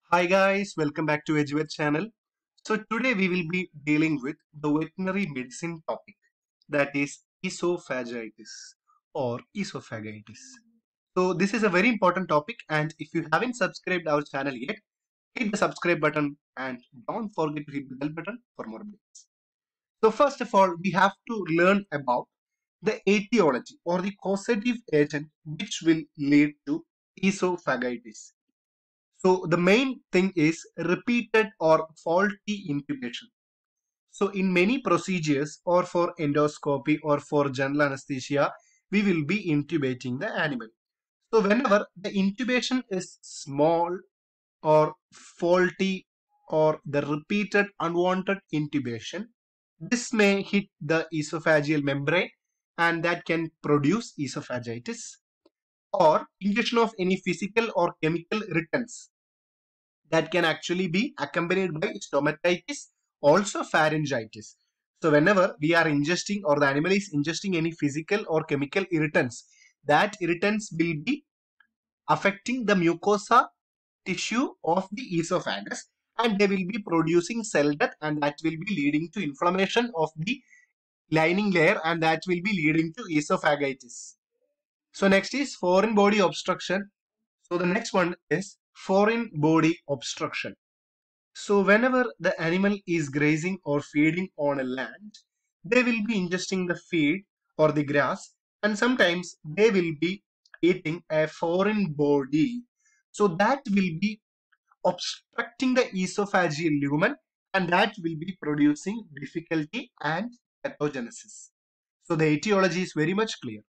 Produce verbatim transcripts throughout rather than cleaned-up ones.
Hi guys, welcome back to EduVet channel. So today we will be dealing with the veterinary medicine topic, that is esophagitis or esophagitis. So this is a very important topic, and if you haven't subscribed our channel yet, hit the subscribe button and don't forget to hit the bell button for more updates. So first of all, we have to learn about the etiology or the causative agent which will lead to esophagitis. So the main thing is repeated or faulty intubation. So in many procedures or for endoscopy or for general anesthesia, we will be intubating the animal. So whenever the intubation is small or faulty or the repeated unwanted intubation, this may hit the esophageal membrane and that can produce esophagitis, or ingestion of any physical or chemical irritants that can actually be accompanied by stomatitis, also pharyngitis. So whenever we are ingesting or the animal is ingesting any physical or chemical irritants, that irritants will be affecting the mucosa tissue of the esophagus, and they will be producing cell death, and that will be leading to inflammation of the lining layer, and that will be leading to esophagitis. So next is foreign body obstruction. So the next one is foreign body obstruction. So whenever the animal is grazing or feeding on a land, they will be ingesting the feed or the grass, and sometimes they will be eating a foreign body. So that will be obstructing the esophageal lumen, and that will be producing difficulty and pathogenesis. So the etiology is very much clear.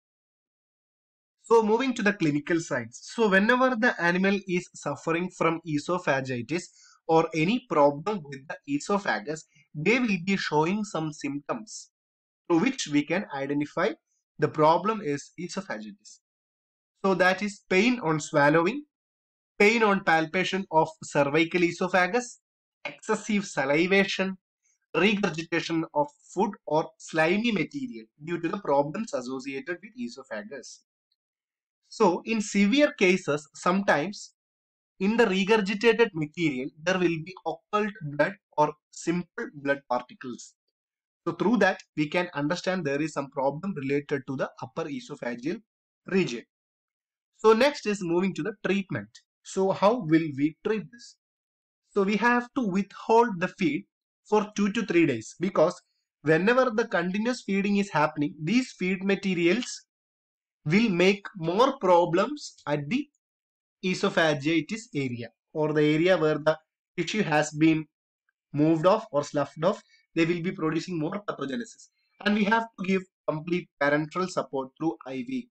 So moving to the clinical signs. So whenever the animal is suffering from esophagitis or any problem with the esophagus, they will be showing some symptoms through which we can identify the problem is esophagitis. So that is pain on swallowing, pain on palpation of cervical esophagus, excessive salivation, regurgitation of food or slimy material due to the problems associated with esophagus. So in severe cases, sometimes in the regurgitated material, there will be occult blood or simple blood particles. So through that, we can understand there is some problem related to the upper esophageal region. So next is moving to the treatment. So how will we treat this? So we have to withhold the feed for two to three days, because whenever the continuous feeding is happening, these feed materials will make more problems at the esophagitis area, or the area where the tissue has been moved off or sloughed off. They will be producing more pathogenesis, and we have to give complete parenteral support through I V.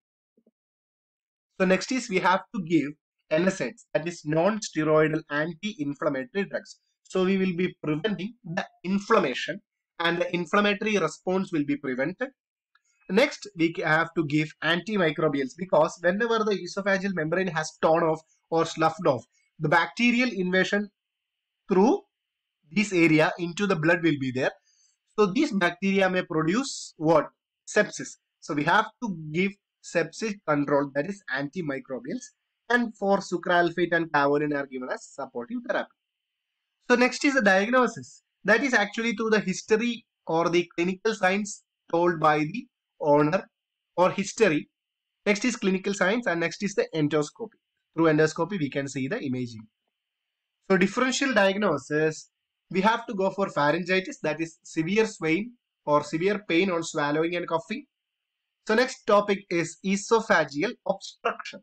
So next is we have to give N SAIDs, that is non-steroidal anti-inflammatory drugs. So we will be preventing the inflammation, and the inflammatory response will be prevented. Next, we have to give antimicrobials, because whenever the esophageal membrane has torn off or sloughed off, the bacterial invasion through this area into the blood will be there. So these bacteria may produce what? Sepsis. So we have to give sepsis control, that is antimicrobials, and for sucralfate and taurin are given as supportive therapy. So next is the diagnosis. That is actually through the history or the clinical signs told by the owner or history. Next is clinical signs, and next is the endoscopy. Through endoscopy, we can see the imaging. So differential diagnosis, we have to go for pharyngitis, that is severe swelling or severe pain on swallowing and coughing. So next topic is esophageal obstruction.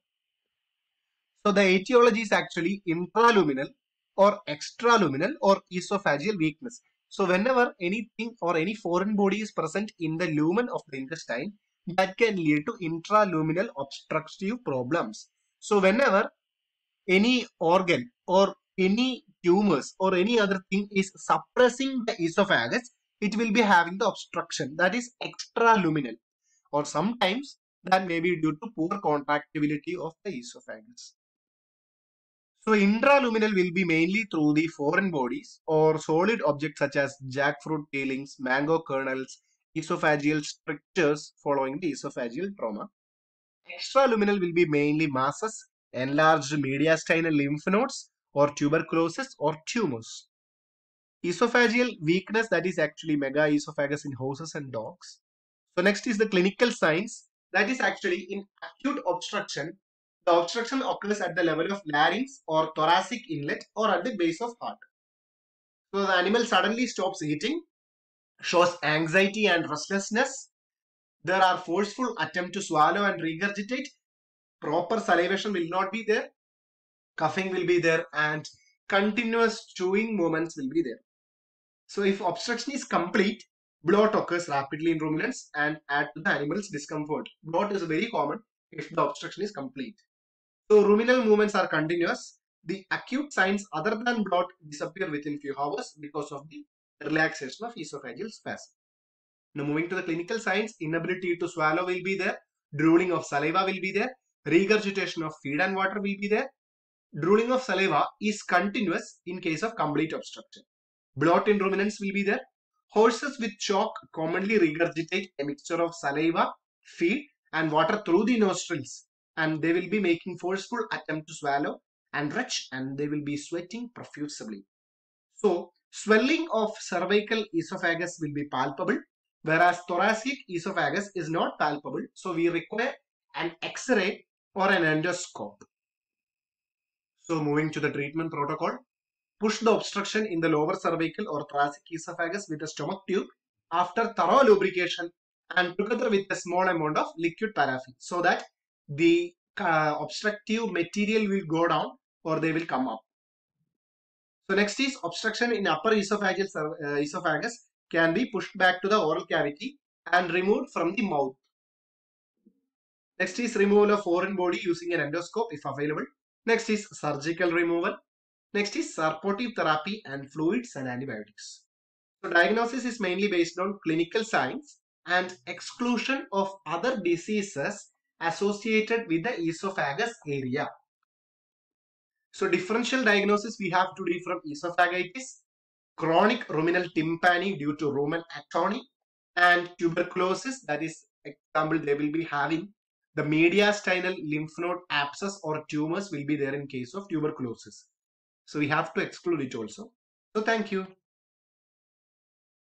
So the etiology is actually intraluminal or extraluminal or esophageal weakness. So whenever anything or any foreign body is present in the lumen of the intestine, that can lead to intraluminal obstructive problems. So whenever any organ or any tumors or any other thing is suppressing the esophagus, it will be having the obstruction, that is extraluminal, or sometimes that may be due to poor contractility of the esophagus. So intraluminal will be mainly through the foreign bodies or solid objects such as jackfruit peelings, mango kernels, esophageal strictures following the esophageal trauma. Extraluminal will be mainly masses, enlarged mediastinal lymph nodes, or tuberculosis or tumors. Esophageal weakness, that is actually megaesophagus in horses and dogs. So next is the clinical signs, that is actually in acute obstruction. The obstruction occurs at the level of larynx or thoracic inlet or at the base of heart. So the animal suddenly stops eating, shows anxiety and restlessness. There are forceful attempt to swallow and regurgitate. Proper salivation will not be there. Coughing will be there and continuous chewing movements will be there. So if obstruction is complete, bloat occurs rapidly in ruminants and add to the animal's discomfort. Bloat is very common if the obstruction is complete. So ruminal movements are continuous. The acute signs other than bloat disappear within few hours because of the relaxation of esophageal spasm. Now moving to the clinical signs, inability to swallow will be there, drooling of saliva will be there, regurgitation of feed and water will be there. Drooling of saliva is continuous in case of complete obstruction. Bloat in ruminants will be there. Horses with chalk commonly regurgitate a mixture of saliva, feed and water through the nostrils, and they will be making forceful attempt to swallow and retch, and they will be sweating profusely. So swelling of cervical esophagus will be palpable, whereas thoracic esophagus is not palpable. So we require an X-ray or an endoscope. So moving to the treatment protocol. Push the obstruction in the lower cervical or thoracic esophagus with a stomach tube after thorough lubrication and together with a small amount of liquid paraffin, so that the uh, obstructive material will go down or they will come up. So next is obstruction in upper esophageal uh, esophagus can be pushed back to the oral cavity and removed from the mouth. Next is removal of foreign body using an endoscope if available. Next is surgical removal. Next is supportive therapy and fluids and antibiotics. So diagnosis is mainly based on clinical signs and exclusion of other diseases associated with the esophagus area. So differential diagnosis we have today from esophagitis, chronic ruminal tympani due to rumen atony, and tuberculosis, that is example they will be having the mediastinal lymph node abscess or tumors will be there in case of tuberculosis. So we have to exclude it also. So thank you.